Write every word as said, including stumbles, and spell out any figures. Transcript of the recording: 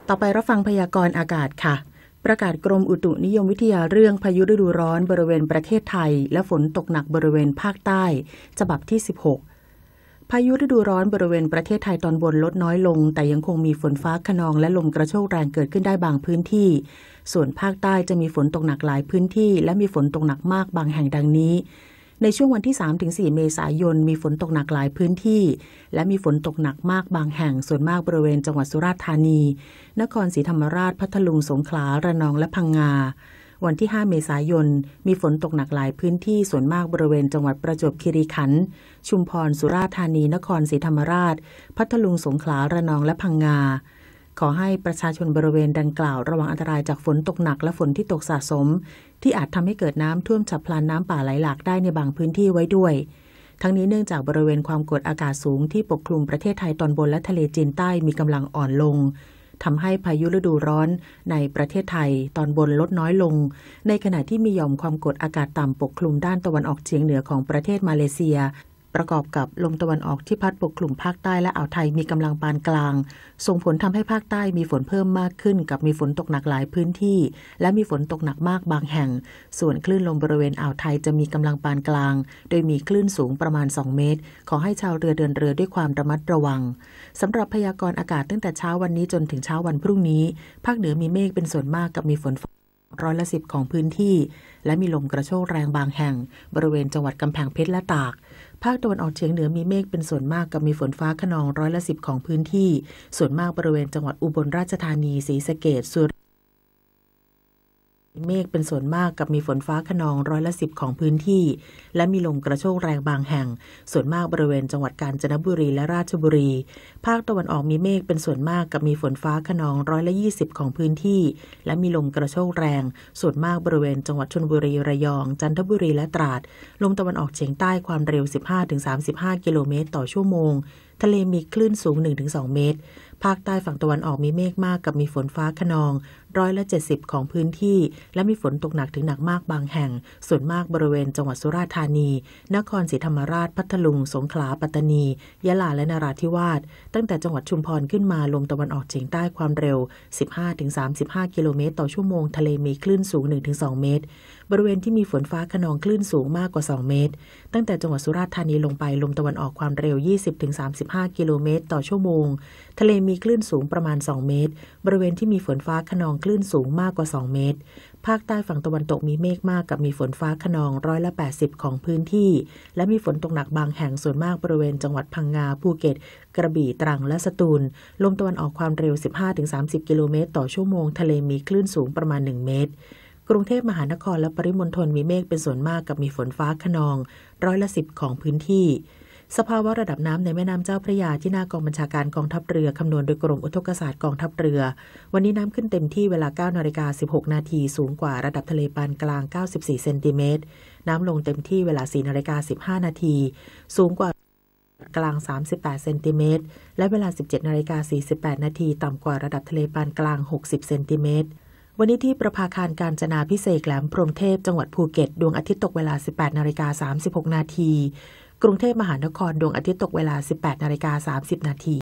ต่อไปรับฟังพยากรณ์อากาศค่ะประกาศกรมอุตุนิยมวิทยาเรื่องพายุฤดูร้อนบริเวณประเทศไทยและฝนตกหนักบริเวณภาคใต้ฉบับที่สิบหกพายุฤดูร้อนบริเวณประเทศไทยตอนบนลดน้อยลงแต่ยังคงมีฝนฟ้าคะนองและลมกระโชกแรงเกิดขึ้นได้บางพื้นที่ส่วนภาคใต้จะมีฝนตกหนักหลายพื้นที่และมีฝนตกหนักมากบางแห่งดังนี้ในช่วงวันที่ สามถึงสี่ เมษายนมีฝนตกหนักหลายพื้นที่และมีฝนตกหนักมากบางแห่งส่วนมากบริเวณจังหวัดสุราษฎร์ธานีนครศรีธรรมราชพัทลุงสงขลาระนองและพังงาวันที่ ห้า เมษายนมีฝนตกหนักหลายพื้นที่ส่วนมากบริเวณจังหวัดประจวบคีรีขันธ์ชุมพรสุราษฎร์ธานีนครศรีธรรมราชพัทลุงสงขลาระนองและพังงาขอให้ประชาชนบริเวณดังกล่าวระวังอันตรายจากฝนตกหนักและฝนที่ตกสะสมที่อาจทำให้เกิดน้ำท่วมฉับพลันน้ำป่าไหลหลากได้ในบางพื้นที่ไว้ด้วยทั้งนี้เนื่องจากบริเวณความกดอากาศสูงที่ปกคลุมประเทศไทยตอนบนและทะเลจีนใต้มีกำลังอ่อนลงทำให้พายุฤดูร้อนในประเทศไทยตอนบนลดน้อยลงในขณะที่มีหย่อมความกดอากาศต่ำปกคลุมด้านตะวันออกเฉียงเหนือของประเทศมาเลเซียประกอบกับลมตะวันออกที่พัดปกคลุมภาคใต้และอ่าวไทยมีกำลังปานกลางส่งผลทำให้ภาคใต้มีฝนเพิ่มมากขึ้นกับมีฝนตกหนักหลายพื้นที่และมีฝนตกหนักมากบางแห่งส่วนคลื่นลมบริเวณอ่าวไทยจะมีกำลังปานกลางโดยมีคลื่นสูงประมาณสองเมตรขอให้ชาวเรือเดินเรือด้วยความระมัดระวังสำหรับพยากรณ์อากาศตั้งแต่เช้าวันนี้จนถึงเช้าวันพรุ่งนี้ภาคเหนือมีเมฆเป็นส่วนมากกับมีฝนร้อยละสิบของพื้นที่และมีลมกระโชกแรงบางแห่งบริเวณจังหวัดกำแพงเพชรและตากภาคตะวันออกเฉียงเหนือมีเมฆเป็นส่วนมากกับมีฝนฟ้าคะนองร้อยละสิบของพื้นที่ส่วนมากบริเวณจังหวัดอุบลราชธานีศรีสะเกษสุรินทร์เมฆเป็นส่วนมากกับมีฝนฟ้าคะนองร้อยละสิบของพื้นที่และมีลมกระโชกแรงบางแห่งส่วนมากบริเวณจังหวัดกาญจนบุรีและราชบุรีภาคตะวันออกมีเมฆเป็นส่วนมากกับมีฝนฟ้าคะนองร้อยละยี่สิบของพื้นที่และมีลมกระโชกแรงส่วนมากบริเวณจังหวัดชลบุรีระยองจันทบุรีและตราดลมตะวันออกเฉียงใต้ความเร็ว สิบห้าถึงสามสิบห้า กิโลเมตรต่อชั่วโมงทะเลมีคลื่นสูง หนึ่งถึงสอง เมตรภาคใต้ฝั่งตะวันออกมีเมฆมากกับมีฝนฟ้าคะนองร้อยละเจ็ดสิบของพื้นที่และมีฝนตกหนักถึงหนักมากบางแห่งส่วนมากบริเวณจังหวัดสุราษฎร์ธานีนครศรีธรรมราชพัทลุงสงขลาปัตตานียะลาและนราธิวาสตั้งแต่จังหวัดชุมพรขึ้นมาลมตะวันออกเฉียงใต้ความเร็ว สิบห้าถึงสามสิบห้า กิโลเมตรต่อชั่วโมงทะเลมีคลื่นสูง หนึ่งถึงสอง เมตรบริเวณที่มีฝนฟ้าคะนองคลื่นสูงมากกว่าสองเมตรตั้งแต่จังหวัดสุราษฎร์ธานีลงไปลมตะวันออกความเร็ว ยี่สิบถึงสามสิบห้า กิโลเมตรต่อชั่วโมงทะเลมีคลื่นสูงประมาณสองเมตรบริเวณที่มีฝนฟ้าคะนองคลื่นสูงมากกว่าสองเมตรภาคใต้ฝั่งตะวันตกมีเมฆมากกับมีฝนฟ้าคะนองร้อยละแปดสิบของพื้นที่และมีฝนตกหนักบางแห่งส่วนมากบริเวณจังหวัดพังงาภูเก็ตกระบี่ตรังและสตูลลมตะวันออกความเร็ว สิบห้าถึงสามสิบ กิโลเมตรต่อชั่วโมงทะเลมีคลื่นสูงประมาณหนึ่งเมตรกรุงเทพมหานครและปริมณฑลมีเมฆเป็นส่วนมากกับมีฝนฟ้าคะนองร้อยละสิบของพื้นที่สภาวะระดับน้ำในแม่น้ำเจ้าพระยาที่หน้ากองบัญชาการกองทัพเรือคำนวณโดยกรมอุทกศาสตร์กองทัพเรือวันนี้น้ำขึ้นเต็มที่เวลา เก้านาฬิกาสิบหกนาทีสูงกว่าระดับทะเลปานกลางเก้าสิบสี่เซนติเมตรน้ำลงเต็มที่เวลา สี่นาฬิกาสิบห้านาทีสูงกว่ากลางสามสิบแปดเซนติเมตรและเวลา สิบเจ็ดนาฬิกาสี่สิบแปดนาทีต่ำกว่าระดับทะเลปานกลางหกสิบเซนติเมตรวันนี้ที่ประภาคารกาญจนาภิเษกแหลมพรหมเทพจังหวัดภูเก็ตดวงอาทิตย์ตกเวลา สิบแปดนาฬิกาสามสิบหกนาทีกรุงเทพมหานครดวงอาทิตย์ตกเวลา สิบแปดนาฬิกาสามสิบนาที